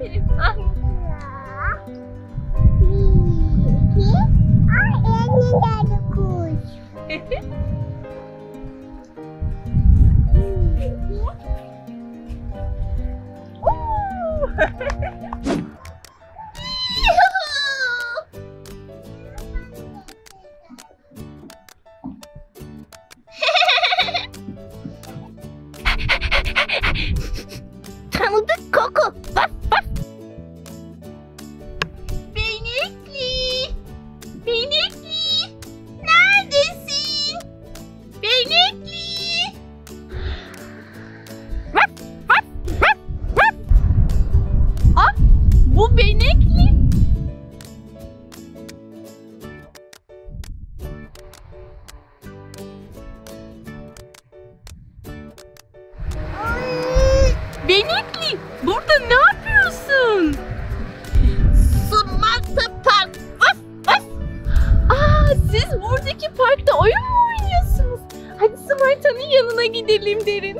Aferin. Ah. Eğlenceli kuş. Tanıdık koku. Bak bak. Benekli. Benekli. Neredesin? Benekli. Bak bak bak bak. Ah, bu benekli. Benekli, burada ne yapıyorsun? Smarta park. Of, of. Aa, siz buradaki parkta oyun mu oynuyorsunuz? Hadi Smarta'nın yanına gidelim Derin.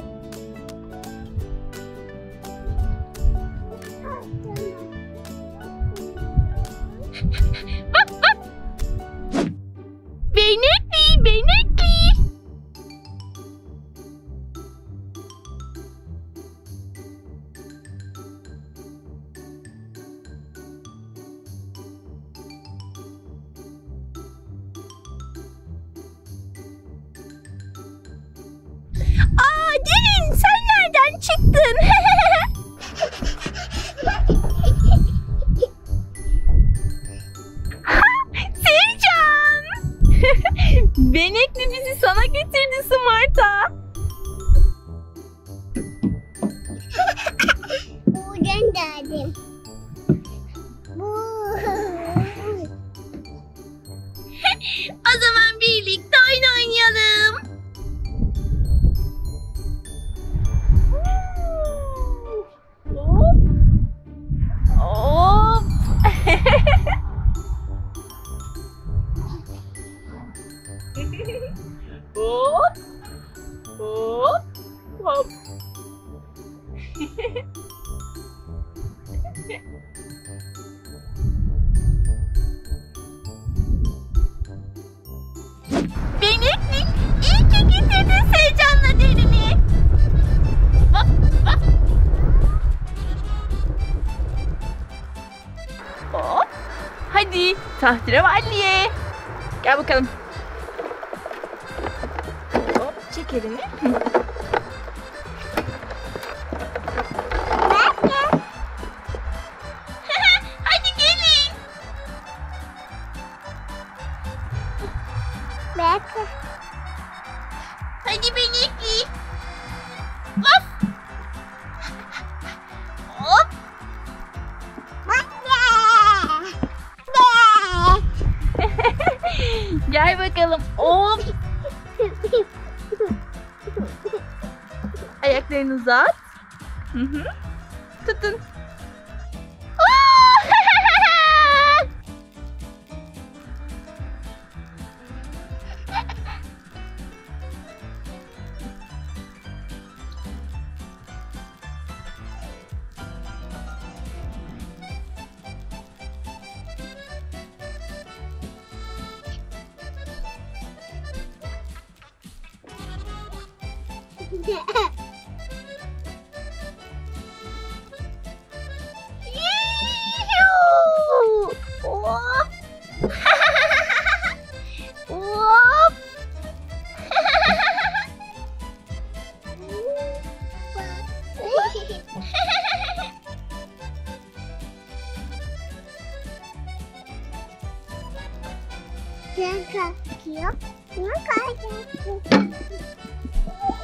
Bak bak. Benekli, benekli. Aa, Derin, sen nereden çıktın? Sevcan! Benekli bizi sana getirdi Smarta. Buradan geldim. O zaman birlikte oyun oynayalım. Hop. Hop. Hop. Hop. Hop. Benekli, iyi ki getirdin Sevcan'la Derin'i. Bak, bak. Hop. Hadi tahterevalliye. Gel bakalım. Hop, çek elini. Hadi gelin. Bekle. Hadi benekli. Of. Hop. Gel bakalım. Hop. Ayaklarını uzat. Hı hı. Tutun. Hop. Hop. Sen kalkıyor. Ben kalkıyorum.